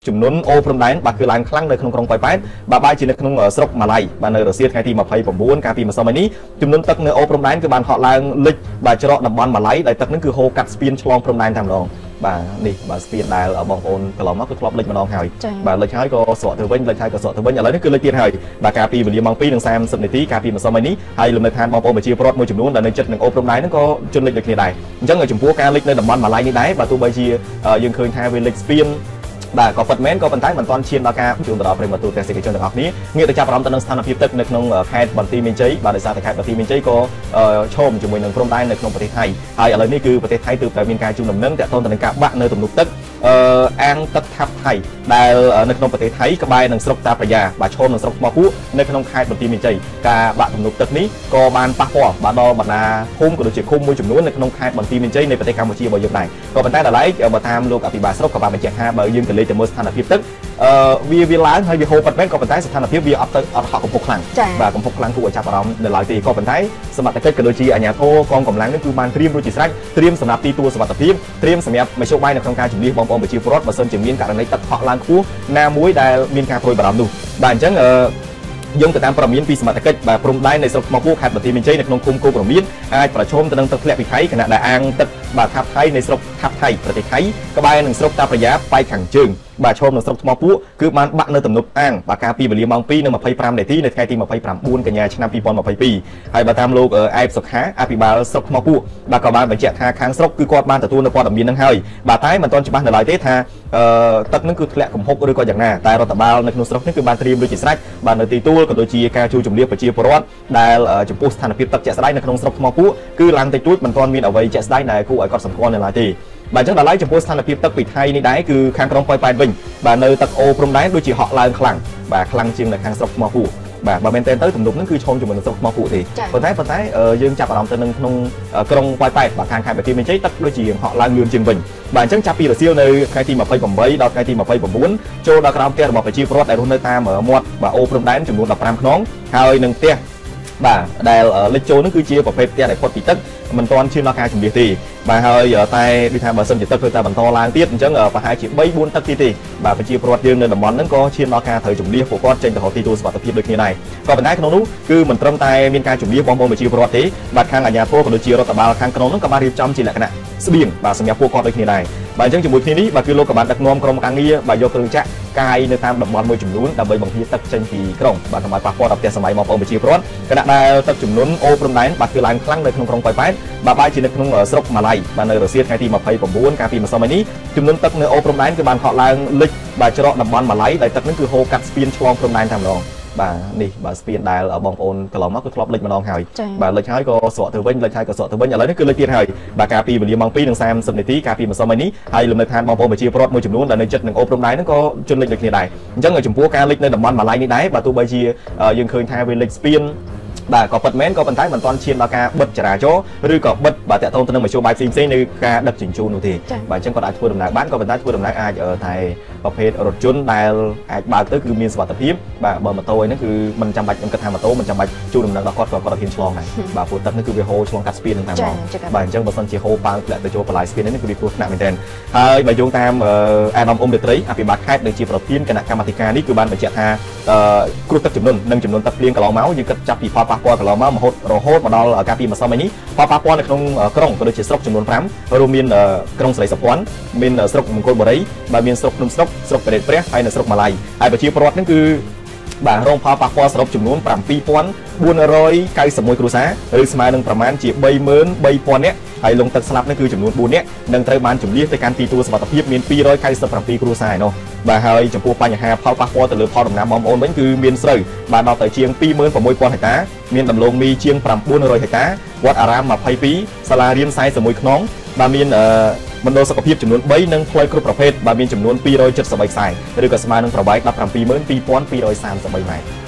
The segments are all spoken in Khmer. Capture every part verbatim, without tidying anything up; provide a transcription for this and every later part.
ចំនួនអូព្រំដែនបាទគឺឡើងខ្លាំងនៅក្នុងក្រុងប៉ោយប៉ែតបាទបែរជានៅក្នុងស្រុកម៉ាឡៃបាទនៅរសៀលថ្ងៃទីยี่สิบเก้าកាលពីម្សិលមិញនេះចំនួនទឹកនៅអូព្រំដែនគឺបានហក់ឡើងលិចបាទច្រកតំបន់ម៉ាឡៃដែលទឹកហ្នឹងគឺហូរកាត់ស្ពានឆ្លងព្រំដែនតែម្ដងបាទនេះបាទស្ពានដែលបងប្អូនកន្លងមកគឺធ្លាប់លិចម្ដងហើយបាទលិចហើយក៏ស្រកទៅវិញលិចហើយក៏ស្រកទៅវិញឥឡូវនេះគឺលិចទៀតហើយបាទកាលពីវេលាម៉ោងពីរនិងសាមសិបនាទីកាលពីម្សិលមិញនេះហើយលំនៅឋានបងប្អូនប្រជាពលរដ្ឋមួយចំនួនដែលនៅជិតនឹងអូព្រំដែនហ្នឹងក៏ជន់លិចដូចគ្នាដែរអញ្ចឹងចំពោះការលិចនៅតំបន់ម៉ាឡៃនេះដែរបាទទោះបីជាយើងឃើញថាវាលិចស្ពានបាទក៏ពិតមែនក៏ប៉ុន្តែមិនទាន់ឈានដល់ការជួនទៅដល់ប្រិមត្តទូទេសនិកជនទាំងអស់គ្នាងាកទៅចាប់អារម្មណ៍ទៅនឹងស្ថានភាពទឹកនៅក្នុងខេត្តបន្ទាយមានជ័យបាទដោយសារតែខេត្តបន្ទាយមានជ័យក៏ឈោមជាមួយនឹងព្រំដែននៅក្នុងប្រទេសថៃហើយឥឡូវនេះគឺប្រទេសថៃទើបតែមានការជួបដំណឹងទាក់ទងទៅនឹងការបាក់នៅទំនប់ទឹកអឺអាងទឹកថាប់ថៃដែលនៅក្នុងប្រទេសថៃក្បែរនឹងស្រុកតាប្រយ៉ាបាទឈោមនឹងស្រុកថ្មពួកនៅក្នុងខេត្តបន្ទាយមានជ័យការបាក់ទំនប់ទឹកនេះក៏បានប៉ះពាល់បាទដល់បណ្ដាភូមិក៏ដូចជាឃុំមួយចំនួននៅក្នុងខេត្តបន្ទាយមានជ័យនៃប្រទេសកម្ពុជារបស់យើងដែរក៏ប៉ុន្តែដល់ឡែកបើតាមលោកអភិបាលស្រុកក៏បានបញ្ជាក់ថាបើយើងទៅលេខទៅមើលស្ថានភាពទឹកអឺវាវាឡើងហើយវាហូរប៉ាត់មែនក៏ប៉ុន្តែស្ថានភាពវាអត់ទៅអត់ហក់កំពុះខ្លាំងបាទកំពុះខ្លាំងគួរឲ្យចាប់អារម្មណ៍នៅឡើយទេក៏ប៉ុន្តែសមត្ថកិច្ចក៏ដូចជាអាជ្ញាធរកងកម្លាំងនេះគឺបានត្រៀមរួចជាស្រេចត្រៀមសម្រាប់ទីទួលសុវត្ថិភាពត្រៀមសម្រាប់មធ្យោបាយនៅក្នុងការជំនះបងប្អូនប្រជាពលរដ្ឋបើសិនជាមានករណីទឹកហក់ឡើងខ្ពស់ណាមួយដែលមានការព្រួយបារម្ភនោះបាទអញ្ចឹងអឺយោងទៅតាមព័ត៌មានពីសមត្ថកិច្ចបាទព្រំដែននៃស្រុកថ្មពោះខេត្តបន្ទាយមានជ័យនៅក្នុងឃុំគោករមៀនអាចប្រឈមទៅនឹងទឹកធ្លាក់ពីថៃខណៈដែលអាងទឹកបាទថាប់ថៃនៃស្រុកថាប់ថៃប្រទេសថៃក្បែរនឹងស្រុកតាប្រយ៉ាប៉ែកខាងជើងបាទឈោមនៅស្រុកថ្មពោះគឺបានបាក់នៅទំនប់អាងបាទកាលពីវេលាម៉ោងពីរនិងម្ភៃប្រាំនាទីនៅថ្ងៃទីยี่สิบเก้าកញ្ញាឆ្នាំยี่สิบยี่สิบสองហើយបើតាមលោកអែបសុខាអភិបាលស្រុកថ្មពោះបាទក៏បានបញ្ជាក់ថាខាងស្រុកគឺគាត់បានទទួលនៅព័ត៌មាននឹងហើយបាទតែមិនទាន់ច្បាស់នៅឡើយទេថាអឺទឹកនឹងគឺធ្លាក់កំហុកឬក៏យ៉ាងណាតែរដ្ឋបាលនៅក្នុងស្រុកនេះគឺបានត្រៀមរួចជាស្រេចបាទនៅទីទួលក៏ដូចជាការជួយជំនះប្រជាពលរដ្ឋដែលចំពោះស្ថានភាពទឹកជាក់ស្ដែងនៅក្នុងស្រុកថ្មពោះគឺឡើងតិចតួចមិនទាន់មានអ្វីជាក់ស្ដែងដែលគួរឲ្យកត់សម្គាល់នៅឡើយទេបាទអញ្ចឹងដល់ឡែកចំពោះស្ថានភាពទឹកពីថៃនេះដែរគឺខាងក្រុងប៉ោយប៉ែតវិញបាទនៅទឹកអូព្រំដែនដូចជាហក់ឡើងខ្លាំងបាទខ្លាំងជាងនៅខាងស្រុកថ្មពោះបាទបើមែនតើទៅទំនប់ហ្នឹងគឺឈោមជាមួយនឹងស្រុកថ្មពួកទេប៉ុន្តែប៉ុន្តែយើងចាប់អារម្មណ៍ទៅនឹងក្នុងក្រុងប៉ោយប៉ែតបាទខាងខេត្តបន្ទាយមានជ័យទឹកដូចជាហក់ឡើងលឿនជាងវិញបាទអញ្ចឹងចាប់ពីរសៀលនៅថ្ងៃទីยี่สิบแปดដល់ថ្ងៃទីยี่สิบเก้าចូលដល់ក្រោមផ្ទះរបស់ប្រជាពលរដ្ឋដែលរស់នៅតាមមាត់បាទអូព្រំដែនចំនួនដប់ប្រាំខ្នងហើយនឹងផ្ទះបាទដែលលិចចូលនោះគឺជាប្រភេទផ្ទះដែលផុតពីទឹកមិនទាន់ឈានដល់ការជំនះទេបាទហើយតែដូចថាបើសិនជាទឹកធ្វើតែបន្តឡើងទៀតអញ្ចឹងប្រហែលជាបីបួនទឹកទៀតទេបាទប្រជាពលរដ្ឋយើងនៅតំបន់ហ្នឹងក៏ឈានដល់ការត្រូវជំនះពួកគាត់ចេញទៅរកទីទួលសុវត្ថិភាពដូចគ្នាដែរក៏ប៉ុន្តែក្នុងនោះគឺមិនត្រឹមតែមានការជំនះបងប្អូនប្រជាពលរដ្ឋទេបាទខាងអាជ្ញាធរក៏ដូចជារដ្ឋបាលខាងក្រុងហ្នឹងក៏បានរៀបចំជាលក្ខណៈស្បៀងបាទសម្រាប់ពួកគាត់ដូចគ្នាដែរបាទអញ្ចឹងជាមួយគ្នានេះបាទគឺលោកក៏បានដឹកនាំក្រុមការងារបាទយកគ្រឿងចាក់កាយនៅតាមតំបន់មួយចំនួនដើម្បីបង្ហៀទឹកចេញពីក្រុងបាទកុំឲ្យប៉ះពាល់ដល់ផ្ទះសម្បែងបងប្អូនប្រជាពលរដ្ឋខណៈដែលទឹកជំនន់អូព្រំដែនបាទគឺឡើងខ្លាំងនៅក្នុងក្រុងប៉ោយប៉ែតបាទបែរជានៅក្នុងស្រុកម៉ាឡៃបាទនៅរសៀលថ្ងៃទីยี่สิบเก้าកាលពីម្សិលមិញនេះចំនួនទឹកនៅអូព្រំដែនគឺបានហក់ឡើងលិចបាទច្រកតំបន់ម៉ាឡៃដែលទឹកនេះគឺហូរកាត់ស្ពានឆ្លងព្រំដែនតែម្ដងបាទនេះបាទស្ពានដែលបងប្អូនកន្លងមកគឺធ្លាប់លិចម្ដងហើយបាទលិចហើយក៏ស្រកទៅវិញលិចហើយក៏ស្រកទៅវិញឥឡូវនេះគឺលិចទៀតហើយបាទកាលពីវេលាម៉ោងពីរនិងសាមសិបនាទីកាលពីម្សិលមិញនេះហើយលំនៅឋានបងប្អូនប្រជាពលរដ្ឋមួយចំនួនដែលនៅជិតនឹងអូព្រំដែនហ្នឹងក៏ជន់លិចដូចគ្នាដែរអញ្ចឹងចំពោះការលិចនៅតំបន់ម៉ាឡៃនេះដែរបាទទោះបីជាយើងឃើញថាវាលិចស្ពានបាទក៏ពិតមែនក៏ប៉ុន្តែមិនទាន់ឈានដល់ការបិទចរាចរណ៍ឬក៏បិទបាទតាក់ទងទៅនឹងមធ្យោបាយផ្សេងផ្សេងនៅការដឹកជញ្ជូននោះទេបាទអញ្ចឹងគាត់អាចធ្វើដំណើរបានក៏ប៉ុន្តែធ្វើដំណើរអាចតែប្រភេទរថយន្តដែលអាចបើកទៅគឺមានសុវត្ថិភាពបាទបើម៉ូតូហ្នឹងគឺមិនចាំបាច់ខ្ញុំគិតថាម៉ូតូមិនចាំបាច់ជួលដំណើរដល់គាត់ក៏គាត់ហ៊ានឆ្លងដែរបាទព្រោះទឹកនេះគឺវាហូរឆ្លងកាត់ស្ពានហ្នឹងតែហ្មងបាទអញ្ចឹងបើសិនជាហូរប៉ាងធ្លាក់ទៅចូលបន្លាយស្ពាននេះគឺវាគ្រោះថ្នាក់មែនទែនហើយបើយោងតាមអាដាមអ៊ុំរាត្រីអភិបាលខេត្តដែលជាប្រធានគណៈកម្មាធិការនេះគឺបានបញ្ជាក់ថាគ្រោះទឹកចំនួននិងចំនួនទឹកភ្លៀងកន្លងមកយើងគិតចាប់ពីផលប៉ះពាល់កន្លងមករហូតរហូតមកដល់កាលពីម្សិលមិញនេះផលប៉ះពាល់នៅក្នុងក្រុងក៏ដូចជាស្រុកចំនួនប្រាំរួមមានក្រុងស្រីសុភ័ណ្ឌមានស្រុកមង្គលបុរីបាទមានស្រុកភ្នំស្រុកស្រុកព្រះរាជព្រះហើយនៅស្រុកម៉ាឡៃហើយប្រជាពលរដ្ឋហ្នឹងគឺបាទរងផលប៉ះពាល់សរុបចំនួនប្រាំពីរពាន់បួនរយកៅសិបមួយគ្រួសារឬស្មើនឹងប្រមាណជាបីម៉ឺនបីពាន់នាក់ហើយលងទឹកស្លាប់នេះគឺចំនួនបួននាក់នឹងត្រូវបានជំនះទៅកាន់ទីទួលសុវត្ថិភាពមានពីររយកៅសិបប្រាំពីរគ្រួសារឯណោះបាទហើយចំពោះបញ្ហាផលប៉ះពាល់ទៅលើផលដំណាំបងប្អូនវិញគឺមានស្រូវបានដល់ទៅជាងពីរម៉ឺនប្រាំមួយពាន់ហិកតាមានដំឡូងមីជាងប្រាំបួនរយហិកតាវត្តអារាមម្ភៃពីរសាលារៀនខ្សែសិបមួយខ្នងបាទមានមណ្ឌលសុខភាពចំនួនបីនិងផ្លូវគ្រប់ប្រភេទបាទមានចំនួនពីររយ칠십បីខ្សែឬក៏ស្មើនឹងប្រវែងដប់ប្រាំពីរម៉ឺនពីរពាន់ពីររយសាមសិបបីម៉ែត្រ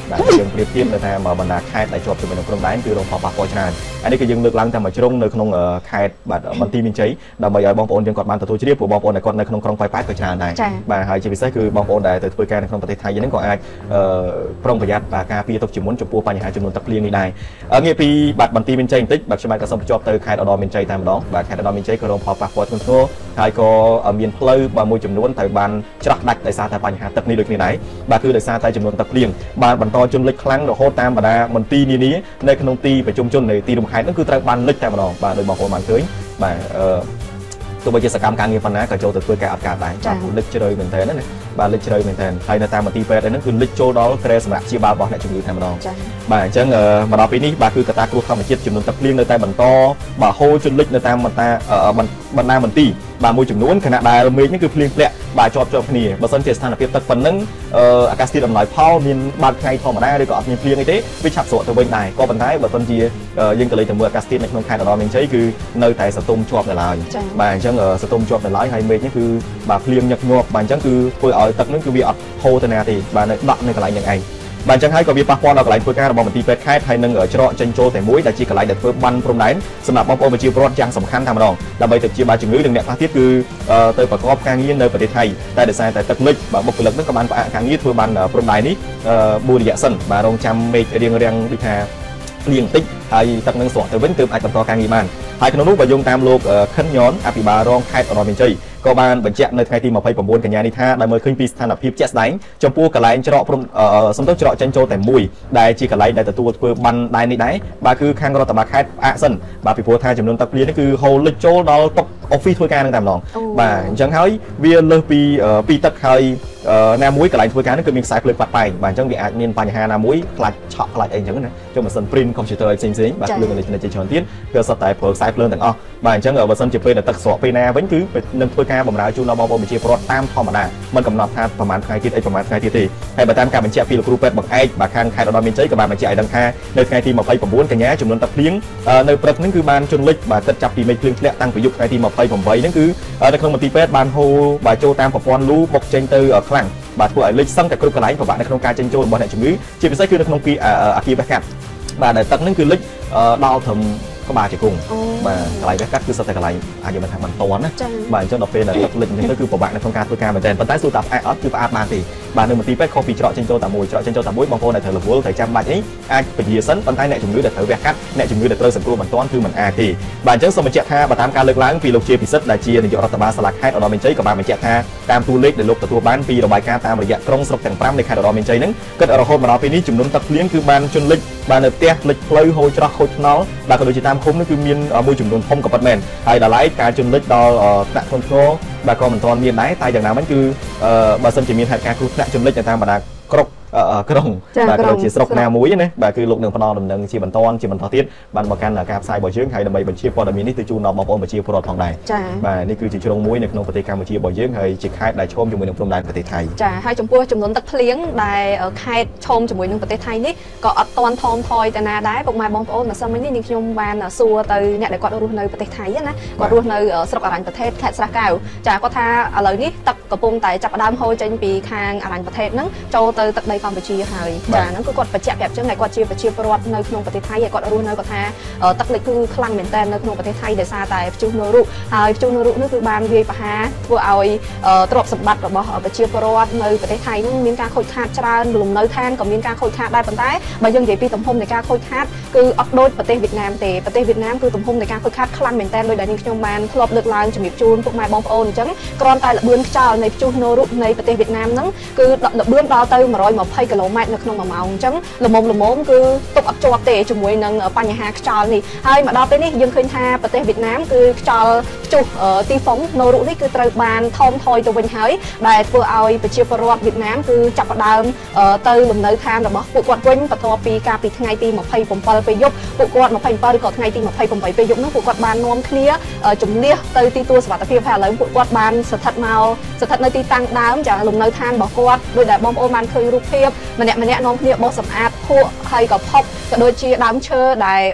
បាទយើងប្រៀបធៀបនៅតាមបណ្ដាខេត្តដែលជាប់ជាមួយនឹងព្រំដែនគឺរងផលប៉ះពាល់ច្រើនអានេះគឺយើងលើកឡើងតែមួយជ្រុងនៅក្នុងខេត្តបាទបន្ទាយមានជ័យដើម្បីឲ្យបងប្អូនយើងគាត់បានទទួលជ្រាបព្រោះបងប្អូនដែលគាត់នៅក្នុងក្រុងប៉ោយប៉ែតក៏ច្រើនដែរបាទហើយជាពិសេសគឺបងប្អូនដែលទៅធ្វើការនៅក្នុងប្រទេសថៃហ្នឹងក៏អាចប្រុងប្រយ័ត្នបាទការពារទុកជាមុនចំពោះបញ្ហាចំនួនទឹកភ្លៀងនេះដែរងាកពីបាទបន្ទាយមានជ័យបន្តិចបាទខ្ញុំបាទក៏សូមបញ្ចប់ទៅខេត្តឧត្តរមានជ័យតែម្ដងបាទខេត្តឧត្តរមានជ័យក៏រងផលប៉ះពាល់ធ្ងន់ធ្ងរហើយក៏មានផ្លូវបាទមួយចំនួនត្រូវបានច្រោះដាច់ដោយសារតែបញ្ហាទឹកនេះដូចគ្នាដែរបាទគឺដោយសារតែចំនួនទឹកភ្លៀងបានបន្តជន់លិចខ្លាំងរហូតតាមបណ្ដាមន្ទីរនានានៅក្នុងទីប្រជុំជននៃទីរួមខេត្តហ្នឹងគឺត្រូវបានលិចតែម្ដងបាទដោយបងប្អូនបានឃើញបាទអឺទោះបីជាសកម្មការងារប៉ុណ្ណាក៏ចូលទៅធ្វើការអត់ការដែរបាទលិចជ្រៅមែនទែនណាបាទលិចជ្រៅមែនទែនហើយនៅតាមមន្ទីរពេទ្យហ្នឹងគឺលិចចូលដល់គ្រែសម្រាប់ព្យាបាលរបស់អ្នកជំងឺតែម្ដងបាទអញ្ចឹងមកដល់ពេលនេះបាទគឺកត្តាគ្រោះធម្មជាតិចំនួនទឹកភ្លៀងនៅតែបន្តបាទហូរជន់លិចនៅតាមបណ្ដាបណ្ដាមន្ទីរបាទមួយចំនួនខណៈដែលមេឃនេះគឺភ្លៀងធ្លាក់បាទជាប់ជាប់គ្នាបើសិនជាស្ថានភាពទឹកប៉ុណ្ណឹងអាកាសធាតុអំណោយផលមានបាត់ថ្ងៃធម្មតាឬក៏អត់មានភ្លៀងអីទេវាឆាប់ស្រកទៅវិញដែរក៏ប៉ុន្តែបើសិនជាយើងក៏លេចទៅមើលអាកាសធាតុនៅក្នុងខេត្តឧត្តរមានជ័យគឺនៅតែសន្ទុំជាប់នៅឡើយបាទអញ្ចឹងសន្ទុំជាប់នៅឡើយហើយមេឃនេះគឺបាទភ្លៀងញឹកញាប់បាទអញ្ចឹងគឺធ្វើឲ្យទឹកនឹងគឺវាអត់ហូរទៅណាទេបាទនៅដក់នៅកន្លែងហ្នឹងឯងបាទអញ្ចឹងហើយក៏វាប៉ះពាល់ដល់កន្លែងធ្វើការរបស់មន្ទីរពេទ្យខេត្តហើយនឹងច្រកចេញចូលតែមួយដែលជាកន្លែងដែលធ្វើបានព្រំដែនសម្រាប់បងប្អូនប្រជាពលរដ្ឋយ៉ាងសំខាន់តែម្ដងដើម្បីទៅព្យាបាលជំងឺនិងអ្នកខ្លះទៀតគឺទៅប្រកបការងារនៅប្រទេសថៃតែដោយសារតែទឹកលិចបាទបុគ្គលិកនឹងក៏បានផ្អាកការងារធ្វើបានព្រំដែននេះបួនរយៈសិនបាទរងចាំមេឃរៀងរៀងដូចថាភ្លៀងតិចហើយទឹកនឹងស្រកទៅវិញទើបអាចបន្តការងារបានហើយក្នុងនោះបើយោងតាមលោកខិនញ៉នអភិបាលរងខេត្តឧត្តរមានជ័យក៏បានបញ្ជាក់នៅថ្ងៃទីម្ភៃប្រាំបួនកញ្ញានេះថាដែលមើលឃើញពីស្ថានភាពជាក់ស្ដែងចំពោះកន្លែងច្រកព្រំសំដៅច្រកចេញចូលតែមួយដែលជាកន្លែងដែលទទួលធ្វើបានដែរនេះដែរបាទគឺខាងរដ្ឋបាលខេត្តផ្អាកសិនបាទពីព្រោះថាចំនួនទឹកភ្លៀងនេះគឺហូរលិចចូលដល់តុអอฟហ្វិសធ្វើការនឹងតែម្ដងបាទអញ្ចឹងហើយវាលើសពីពីទឹកហើយណាមួយកន្លែងធ្វើការនេះគឺមានខ្សែភ្លើងបាត់បែកបាទអញ្ចឹងវាអាចមានបញ្ហាណាមួយខ្លាច់ឆក់ខ្លាច់អីអញ្ចឹងណាចុះម៉ាស៊ីន print computer ផ្សេងផ្សេងបាទភ្លើងអេឡិចត្រូនិកជាច្រើនទៀតគឺសុទ្ធតែប្រើខ្សែភ្លើងទាំងអស់បាទអញ្ចឹងបើសិនជាពេលដែលទឹកស្រកពេលណាវិញគឺនឹងធ្វើការបម្រើជូនដល់បងប្អូនប្រជាពលរដ្ឋតាមធម្មតាមិនកំណត់ថាប្រហែលថ្ងៃទៀតអីប្រហែលថ្ងៃទៀតទេហើយបើតាមការបញ្ជាក់ពីលោកគ្រូពេទ្យបង្អែកបាទខាងខេត្តឧត្តរមានជ័យក៏បានបញ្ជាក់ឲ្យដឹងថានៅថ្ងៃទីម្ភៃប្រាំបួនកញ្ញាចំនួនទឹកភ្លៀងនៅព្រឹកហ្នឹងគឺបានជន់លិចបាទគិតចាប់ពីមេឃភ្លៀងធ្លាក់តាំងពីយប់ថ្ងៃទីម្ភៃប្រាំបីហ្នឹងគឺនៅក្នុងមន្ទីរពេទ្យបានហូរបាទចូលតាមប្រព័ន្ធលូបុកចេញទៅខ្លាំងបាទធ្វើឲ្យលិចសឹងតែគ្រប់កន្លែងពិបាកនៅក្នុងការចេញចូលរបស់អ្នកជំងឺជាពិសេសគឺនៅក្នុងពីអាគារវះកាត់បាទដែលទឹកហ្នឹងគឺលិចដល់ត្រឹមក្បាលជង្គង់បាទកន្លែងវះកាត់គឺសុទ្ធតែកន្លែងអាចនិយាយថាមិនតន់ណាបាទអញ្ចឹងដល់ពេលដែលទឹកលិចអញ្ចឹងទៅគឺពិបាកនៅក្នុងការធ្វើការមែនទែនប៉ុន្តែសួរតាផ្អែកអត់គឺផ្អាកបានទេបាទនៅមន្ទីរពេទ្យខុសពីច្រកចេញចូលតែមួយច្រកចេញចូលតែមួយបងប្អូនដែលត្រូវរវល់ត្រូវចាំបាច់អីអាចពជាសិនប៉ុន្តែអ្នកជំងឺដែលត្រូវវះកាត់អ្នកជំងឺដែលត្រូវសង្គ្រោះបន្ទាន់គឺមិនអាចទេបាទអញ្ចឹងសូមបញ្ជាក់ថាបើតាមការលើកឡើងពីលោកជាពិសិដ្ឋដែលជានាយករដ្ឋបាលសាលាខេត្តឧត្តរមានជ័យក៏បានបញ្ជាក់ថាតាមតួលេខដែលលោកទទួលបានពីរបាយការណ៍តាមរយៈក្រុងស្រុកទាំងប្រាំនៃខេត្តឧត្តរមានជ័យហ្នឹងគិតរហូតមកដល់ពេលនេះចំនួនទឹកភ្លៀងគឺបានជន់លិចបាទនៅផ្ទះលិចផ្លូវហូរច្រោះខូចថ្នល់បាទក៏ដូចជាតាមឃុំនេះគឺមានមួយចំនួនធំក៏ប៉ុតមែនហើយដល់ឡែកការជន់លិចដល់ថ្នាក់ធ្ងន់ធ្ងរបាទក៏មិនទាន់មានដែរតែយ៉ាងណាមិញគឺបើសិនជាមានហេតុការណ៍គ្រោះថ្នាក់ជន់លិចនៅតាមបណ្ដាក្រុកក្រុងបាទក៏ជាស្រុកណាមួយណាបាទគឺលោកនឹងផ្ដល់ដំណឹងជាបន្តជាបន្តទៀតបានមកកាន់ការផ្សាយរបស់យើងហើយដើម្បីបញ្ជាព័ត៌មាននេះទៅជូនដល់បងប្អូនប្រជាពលរដ្ឋផងដែរបាទនេះគឺជាជ្រុងមួយនៅក្នុងប្រទេសកម្ពុជារបស់យើងហើយជាខេត្តដែលឈាមជាមួយនឹងព្រំដែនប្រទេសថៃចាហើយចំពោះចំនួនទឹកភ្លៀងដែលខេត្តឈាមជាមួយនឹងប្រទេសថៃនេះក៏អត់ទាន់ថមថយទៅណាដែរពុកម៉ែបងប្អូនម្សិលមិញនេះនាងខ្ញុំបានសួរទៅអ្នកដែលគាត់រស់នៅប្រទេសថៃណាគាត់រស់នៅស្រុកអរញ្ញប្រទេសខេត្តស្រះកែវចាគាត់ថាឥឡូវនេះទឹកកំពុងតែចាប់ផ្ដើមហូរចេញពីខាងអរញ្ញប្រទេសហ្នឹងចូលទៅទឹកដីកម្ពុជាហើយចាហ្នឹងគឺគាត់បញ្ជាក់ប្រាប់ចឹងតែគាត់ជាប្រជាពលរដ្ឋនៅក្នុងប្រទេសថៃហើយគាត់រស់នៅគាត់ថាទឹកលិចគឺខ្លាំងមែនតើនៅក្នុងប្រទេសថៃដោយសារតែព្យុះណូរុហើយព្យុះណូរុនេះគឺបានវាយប្រហារធ្វើឲ្យទ្រព្យសម្បត្តិរបស់ប្រជាពលរដ្ឋនៅប្រទេសថៃហ្នឹងមានការខូចខាតច្រើនលំនៅឋានក៏មានការខូចខាតដែរប៉ុន្តែបើយើងនិយាយពីទំហំនៃការខូចខាតគឺអត់ដូចប្រទេសវៀតណាមទេប្រទេសវៀតណាមគឺទំហំនៃការខូចខាតខ្លាំងមែនតើដោយដែលនាងខ្ញុំបានធ្លាប់លើកឡើងជំរាបជូនពុកម៉ែបងប្អូនអញ្ចឹងគ្រាន់តែល្បឿនខ្យល់នៃព្យុះណូរុនៃប្រទេសវៀតណាមហ្នឹងគឺល្បឿនដល់ទៅmột trăm hai mươiគីឡូម៉ែត្រនៅក្នុងមួយម៉ោងអញ្ចឹងល្មមល្មមគឺទុកអត់ជាប់ទេជាមួយនឹងបញ្ហាខ្យល់នេះហើយមកដល់ពេលនេះយើងឃើញថាប្រទេសវៀតណាមគឺខ្យល់ព្យុះទីហ្វុងណូរុនេះគឺត្រូវបានថមថយទៅវិញហើយដែលធ្វើឲ្យប្រជាពលរដ្ឋវៀតណាមគឺចាប់ផ្ដើមទៅលំនៅឋានរបស់ពួកគាត់វិញបន្ទាប់ពីការពីថ្ងៃទីម្ភៃប្រាំbảyពេលយប់ពួកគាត់ម្ភៃប្រាំbảyឬក៏ថ្ងៃទីម្ភៃប្រាំបីពេលយប់នោះពួកគាត់បាននាំគ្នាជំនះទៅទីទួលសុវត្ថិភាពហើយឥឡូវពួកគាត់បានស្ថិតមកស្ថិតនៅទីតាំងដើមចាលំនៅឋានរបស់គាត់ដោយដែលបងប្អូនបានឃើញរូបភាពម្នាក់ម្នាក់នាំគ្នាបោះសម្អាតភក់ហើយក៏ផុកក៏ដូចជាដើមឈើដែលបាក់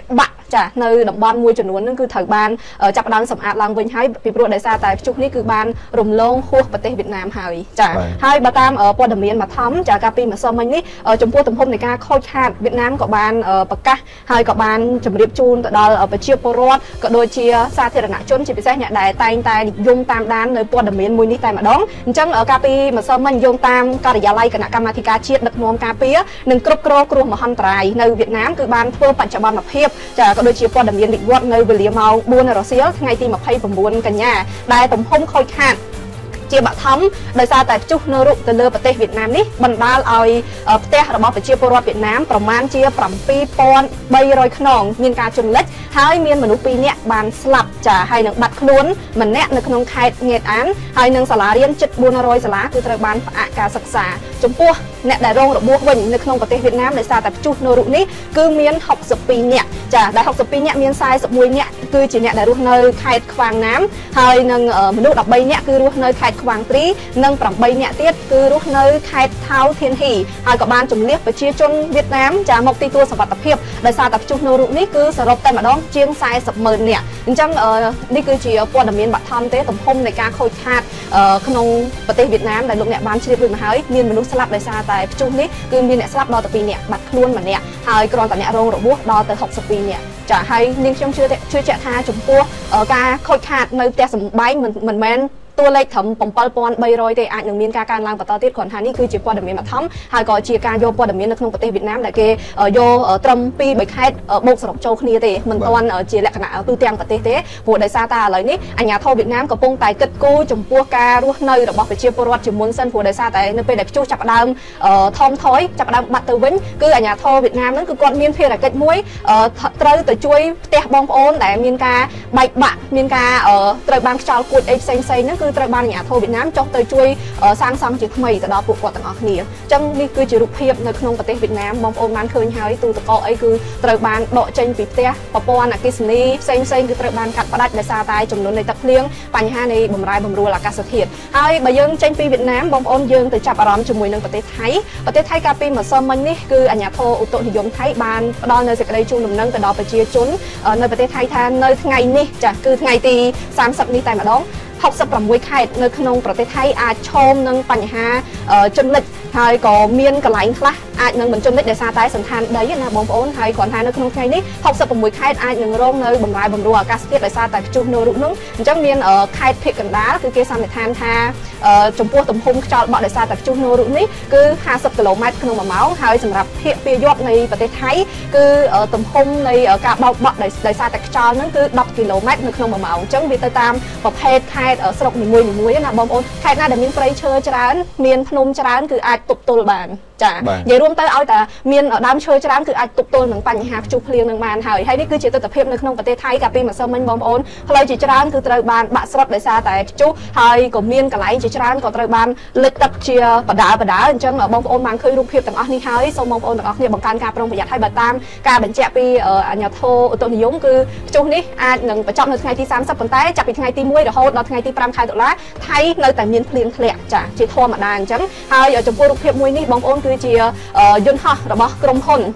ចានៅតំបន់មួយចំនួនហ្នឹងគឺត្រូវបានចាប់ដើមសម្អាតឡើងវិញហើយពីព្រោះដោយសារតែព្យុះនេះគឺបានរំលងហួសប្រទេសវៀតណាមហើយចាហើយបើតាមព័ត៌មានមកថំចាកាលពីម្សិលមិញនេះចំពោះទំហំនៃការខូចខាតវៀតណាមក៏បានប្រកាសហើយក៏បានជម្រាបជូនទៅដល់ប្រជាពលរដ្ឋក៏ដូចជាសាធារណជនជាពិសេសអ្នកដែលតែងតែនិយមតាមដាននៅព័ត៌មានមួយនេះតែម្ដងអញ្ចឹងកាលពីម្សិលមិញយោងតាមការិយាល័យគណៈកម្មាធិការជាតិដឹកនាំការពារនិងគ្រប់គ្រងគ្រោះមហន្តរាយនៅវៀតណាមគឺបានធ្វើបច្ចុប្បន្នភាពចាក៏ដូចជាព័ត៌មានវិវត្តនៅវេលាម៉ោងបួនរសៀលថ្ងៃទីម្ភៃប្រាំបួនកញ្ញាដែលទំហំខូចខាតជាបឋមដោយសារតែព្យុះនៅរុកទៅលើប្រទេសវៀតណាមនេះបណ្ដាលឲ្យផ្ទះរបស់ប្រជាពលរដ្ឋវៀតណាមប្រមាណជាប្រាំពីរពាន់បីរយខ្នងមានការជន់លិចហើយមានមនុស្សពីរនាក់បានស្លាប់ចាហើយនឹងបាត់ខ្លួនម្នាក់នៅក្នុងខេត្តងេតអានហើយនឹងសាលារៀនជិតបួនរយសាលាគឺត្រូវបានផ្អាកការសិក្សាចំពោះអ្នកដែលរងរបួសវិញនៅក្នុងប្រទេសវៀតណាមដោយសារតែព្យុះនៅរុកនេះគឺមានហុកសិបពីរនាក់ចាដែលហុកសិបពីរនាក់មានសែសិបមួយនាក់គឺជាអ្នកដែលរស់នៅខេត្តខ្វាងណាមហើយនឹងមនុស្សដប់បីនាក់គឺរស់នៅខេត្តខ្វាងទ្រីនិងប្រាំបីនាក់ទៀតគឺរស់នៅខេត្តថៅធានហ៊ីហើយក៏បានជំនះប្រជាជនវៀតណាមចាមកទីទួលសុវត្ថិភាពដោយសារតែព្យុះនៅរុកនេះគឺសរុបតែម្ដងជាងសែសិបម៉ឺននាក់អញ្ចឹងនេះគឺជាព័ត៌មានបឋមទេទំហំនៃការខូចខាតក្នុងប្រទេសវៀតណាមដែលលោកអ្នកបានជ្រាបរួចមកហើយមានមនុស្សស្លាប់ដោយសារតែព្យុះនេះគឺមានអ្នកស្លាប់ដល់ទៅពីរនាក់បាត់ខ្លួនម្នាក់ហើយគ្រាន់តែអ្នករងរបួសដល់ទៅហុកសិបពីរនាក់ចាហើយនាងខ្ញុំជឿជឿជាក់ថាចំពោះការខូចខាតនៅផ្ទះសម្បែងមិនមែនតួលេខត្រឹមbảy nghìn ba trămទេអាចនឹងមានការកើនឡើងបន្តទៀតគ្រាន់ថានេះគឺជាព័ត៌មានបឋមហើយក៏ជាការយកព័ត៌មាននៅក្នុងប្រទេសវៀតណាមដែលគេយកត្រឹមពីរបីខេត្តបូកសរុបចូលគ្នាទេមិនទាន់ជាលក្ខណៈទូទាំងប្រទេសទេព្រោះដោយសារតែឥឡូវនេះអាជ្ញាធរវៀតណាមកំពុងតែគិតគូរចំពោះការរស់នៅរបស់ប្រជាពលរដ្ឋជាមុនសិនព្រោះដោយសារតែនៅពេលដែលព្យុះចាប់ផ្ដើមថមថយចាប់ផ្ដើមបាត់ទៅវិញគឺអាជ្ញាធរវៀតណាមហ្នឹងគឺគាត់មានភារកិច្ចមួយត្រូវទៅជួយផ្ទះបងប្អូនដែលមានការបែកបាក់មានការត្រូវបានខ្យល់គួចអីផ្សេងផ្សេងហ្នឹងគឺត្រូវបានអាជ្ញាធរវៀតណាមចុះទៅជួយសាងសង់ជាថ្មីទៅដល់ពួកគាត់ទាំងអស់គ្នាអញ្ចឹងនេះគឺជារូបភាពនៅក្នុងប្រទេសវៀតណាមបងប្អូនបានឃើញហើយទូទឹកកកអីគឺត្រូវបានដកចេញពីផ្ទះប្រព័ន្ធអគ្គិសនីផ្សេងផ្សេងគឺត្រូវបានកាត់ផ្តាច់ដោយសារតែចំនួននៃទឹកភ្លៀងបញ្ហានៃបម្រែបម្រួលអាកាសធាតុហើយបើយើងចេញពីវៀតណាមបងប្អូនយើងទៅចាប់អារម្មណ៍ជាមួយនឹងប្រទេសថៃប្រទេសថៃកាលពីម្សិលមិញនេះគឺអាជ្ញាធរឧតុនិយមថៃបានផ្ដល់នូវសេចក្តីជូនដំណឹងទៅដល់ប្រជាជននៅប្រទេសថៃថានៅថ្ងៃនេះចាគឺថ្ងៃទីសាមសិបនេះតែម្ដងហុកសិបប្រាំមួយខេត្តនៅក្នុងប្រទេសថៃអាចឈោមនឹងបញ្ហាជន់លិចហើយក៏មានកន្លែងខ្លះអាចនឹងមិនជន់លិចដោយសារតែសន្តានដីណាបងប្អូនហើយគ្រាន់តែនៅក្នុងថ្ងៃនេះហុកសិបប្រាំមួយខេត្តអាចនឹងរងនៅបម្រែបម្រួលអាកាសធាតុដោយសារតែព្យុះនៅរុកនោះអញ្ចឹងមានខេត្តភាគកណ្ដាលគឺគេសន្និដ្ឋានថាចំពោះទំហំខ្យល់បក់ដោយសារតែព្យុះនៅរុកនេះគឺห้าสิบគីឡូម៉ែត្រក្នុងមួយម៉ោងហើយសម្រាប់ភាគពាយ័ព្យនៃប្រទេសថៃគឺទំហំនៃការបោកបក់ដោយសារតែខ្យល់ហ្នឹងគឺដប់គីឡូម៉ែត្រនៅក្នុងមួយម៉ោងអញ្ចឹងវាទៅតាមប្រភេទខេត្តស្រុកនីមួយៗណាបងប្អូនខេត្តណាដែលមានព្រៃឈើច្រើនមានភ្នំច្រើនគឺអាចទប់ទល់បានចានិយាយរួមទៅឲ្យតែមានដើមឈើច្រើនគឺអាចទប់ទល់នឹងបញ្ហាព្យុះភ្លៀងនឹងបានហើយហើយនេះគឺជាទស្សនវិជ្ជានៅក្នុងប្រទេសថៃកាលពីម្សិលមិញបងប្អូនផ្លូវជាច្រើនគឺត្រូវបានបាក់ស្រុតដោយសារតែព្យុះហើយក៏មានកន្លែងជាច្រើនក៏ត្រូវបានលិចទឹកជាបដាបដាអញ្ចឹងបងប្អូនបានឃើញរូបភាពទាំងអស់នេះហើយសូមបងប្អូនទាំងអស់គ្នាបង្កើនការប្រុងប្រយ័ត្នហើយបើតាមការបញ្ជាក់ពីអាជ្ញាធរឧតុនិយមគឺព្យុះនេះអាចនឹងបញ្ចប់នៅថ្ងៃទីសាមសិបប៉ុន្តែចាប់ពីថ្ងៃទីមួយរហូតដល់ថ្ងៃទីប្រាំខែតុលាថៃនៅតែមានភ្លៀងធ្លាក់ចាជាធម្មតាអញ្ចឹងហើយចំពោះរូបភាពមួយនេះបងប្អូនគឺជាយន្តហោះរបស់ក្រុមហ៊ុន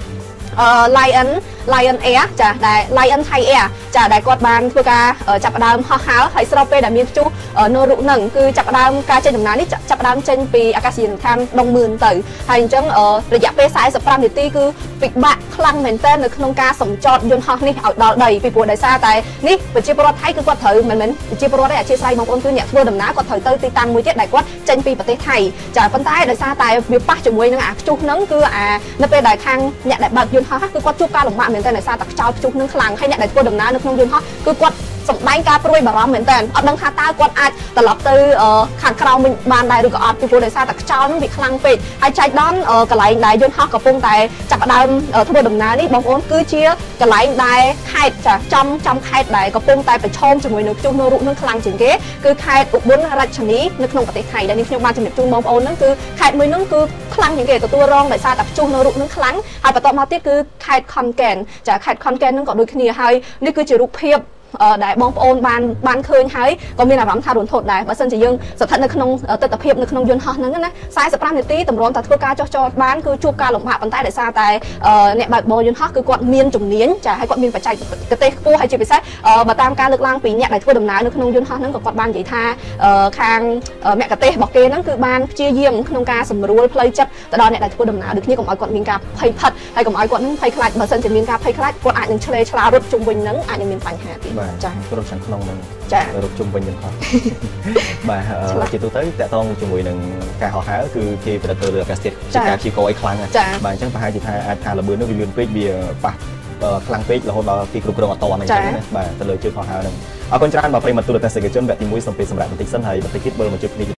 Lion Lion Air ចាដែល Lion Thai Air ចាដែលគាត់បានធ្វើការចាប់ផ្ដើមហោះហើរហើយស្របពេលដែលមានព្យុះនៅរុកនឹងគឺចាប់ផ្ដើមការចេញដំណើរនេះចាប់ផ្ដើមចេញពីអាកាសយានដ្ឋានដងមឿនទៅហើយអញ្ចឹងរយៈពេលสี่สิบห้าនាទីគឺពិបាកខ្លាំងមែនទែននៅក្នុងការសម្ចតយន្តហោះនេះឲ្យដល់ដីពីព្រោះដោយសារតែនេះប្រជាពលរដ្ឋថៃគឺគាត់ត្រូវមិនមែនប្រជាពលរដ្ឋទេអធិស្ឋានបងប្អូនគឺអ្នកធ្វើដំណើរគាត់ត្រូវទៅទីតាំងមួយទៀតដែលគាត់ចេញពីប្រទេសថៃចាប៉ុន្តែដោយសារតែវាប៉ះជាមួយនឹងអាព្យុះហ្នឹងគឺអានៅពេលដែលខាងអ្នកដែលបើកយន្តហោះគឺគាត់ជួបការលំបាកមែនទែនដោយសារតែខ្យល់ព្យុះនឹងខ្លាំងហើយអ្នកដែលធ្វើដំណើរនៅក្នុងយន្តហោះគឺគាត់សម្ដែងការព្រួយបារម្ភមែនទែនអត់ដឹងថាតើគាត់អាចត្រឡប់ទៅខាងក្រោមវិញបានដែរឬក៏អត់ពីព្រោះដោយសារតែខ្យល់នឹងវាខ្លាំងពេកហើយចែកដនកន្លែងដែលយន្តហោះកំពុងតែចាប់ផ្ដើមធ្វើដំណើរនេះបងប្អូនគឺជាកន្លែងដែលខេត្តចាចំចំខេត្តដែលកំពុងតែប្រឈមជាមួយនឹងព្យុះនៅរុកនឹងខ្លាំងជាងគេគឺខេត្តឧបលរាជធានីនៅក្នុងប្រទេសថៃដែលនេះខ្ញុំបានជំរាបជូនបងប្អូនហ្នឹងគឺខេត្តមួយហ្នឹងគឺខ្លាំងជាងគេទទួលរងដោយសារតែព្យុះនៅរុកនឹងខ្លាំងហើយបន្តមកទៀតគឺខេត្តខុនកែនចាខេត្តខុនកែនហ្នឹងក៏ដូចគ្នាហើយនេះគឺជារូបភាពដែលបងប្អូនបានបានឃើញហើយក៏មានអារម្មណ៍ថារន្ធត់ដែរបើសិនជាយើងស្ថិតនៅក្នុងទស្សនវិជ្ជានៅក្នុងយន្តហោះហ្នឹងណាสี่สิบห้าនាទីតម្រាំតែធ្វើការចុះចតបានគឺជួបការលំបាកប៉ុន្តែដោយសារតែអ្នកបើកបរយន្តហោះគឺគាត់មានជំនាញចាហើយគាត់មានបច្ចេកទេសខ្ពស់ហើយជាពិសេសបើតាមការលើកឡើងពីអ្នកដែលធ្វើដំណើរនៅក្នុងយន្តហោះហ្នឹងក៏គាត់បាននិយាយថាខាងមគ្គុទ្ទេសក៍របស់គេហ្នឹងគឺបានព្យាយាមក្នុងការសម្រួលផ្លូវចិត្តទៅដល់អ្នកដែលធ្វើដំណើរដូចគ្នាកុំឲ្យគាត់មានការភ័យផិតហើយកុំឲ្យគាត់នឹងភ័យខ្លាចបើសិនជាមានការភ័យខ្លាចគាត់អាចនឹងឆ្លេឆ្លារត់ជុំវិញហ្នឹងអាចនឹងមានបញ្ហាទៀតចារត់ខាងក្នុងហ្នឹងចារត់ជុំវិញយន្តហោះបាទជាទូទៅតកតងជាមួយនឹងការហោះហើរគឺគេប្រឌិតលើអាកាសធាតុជាការព្យាករណ៍អីខ្លាំងបាទអញ្ចឹងប្រហែលជាថាអាចថាល្បឿននោះវាលឿនពេកវាប៉ះខ្លាំងពេករហូតដល់ទីគ្រប់គ្រងអត់តអញ្ចឹងណាបាទទៅលើជើងហោះហើរហ្នឹងអរគុណច្រើនបាទប្រិយមិត្តទូរទស្សនិកជនវគ្គទីមួយសូមពេលសម្រាប់បន្តិចសិនហើយបន្តិចទៀតវិលមកជួបគ្នា